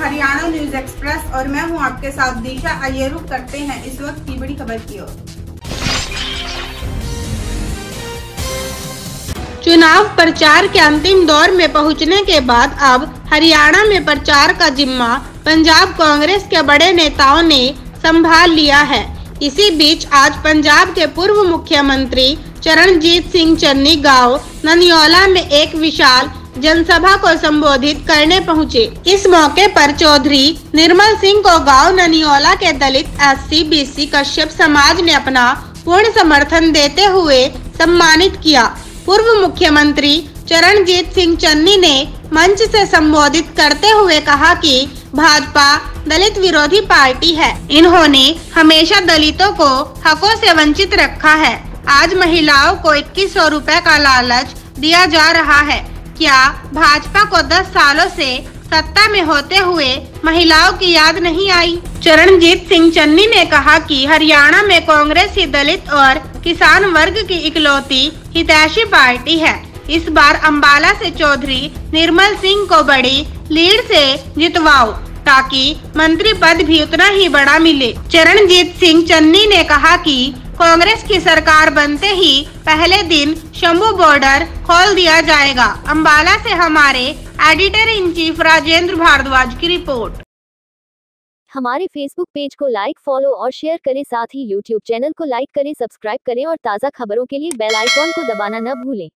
Haryana news express और मैं हूं आपके साथ दिशा। आइए रुख करते हैं इस वक्त की बड़ी खबर की ओर। चुनाव प्रचार के अंतिम दौर में पहुंचने के बाद अब हरियाणा में प्रचार का जिम्मा पंजाब कांग्रेस के बड़े नेताओं ने संभाल लिया है। इसी बीच आज पंजाब के पूर्व मुख्यमंत्री चरणजीत सिंह चन्नी गांव ननियोला में एक विशाल जनसभा को संबोधित करने पहुंचे। इस मौके पर चौधरी निर्मल सिंह को गांव ननियोला के दलित SC BC कश्यप समाज ने अपना पूर्ण समर्थन देते हुए सम्मानित किया। पूर्व मुख्यमंत्री चरणजीत सिंह चन्नी ने मंच से संबोधित करते हुए कहा कि भाजपा दलित विरोधी पार्टी है। इन्होंने हमेशा दलितों को हकों से वंचित रखा है। आज महिलाओं को 2100 रुपए का लालच दिया जा रहा है। क्या भाजपा को 10 सालों से सत्ता में होते हुए महिलाओं की याद नहीं आई? चरणजीत सिंह चन्नी ने कहा कि हरियाणा में कांग्रेस ही दलित और किसान वर्ग की इकलौती हितैषी पार्टी है। इस बार अंबाला से चौधरी निर्मल सिंह को बड़ी लीड से जितवाओ ताकि मंत्री पद भी उतना ही बड़ा मिले। चरणजीत सिंह चन्नी ने कहा कि कांग्रेस की सरकार बनते ही पहले दिन शंभू बॉर्डर खोल दिया जाएगा। अंबाला से हमारे editor in chief Rajendra Bhardwaj की रिपोर्ट। हमारे फेसबुक पेज को लाइक, फॉलो और शेयर करें। साथ ही यूट्यूब चैनल को लाइक करें, सब्सक्राइब करें और ताज़ा खबरों के लिए बेल आइकॉन को दबाना न भूलें।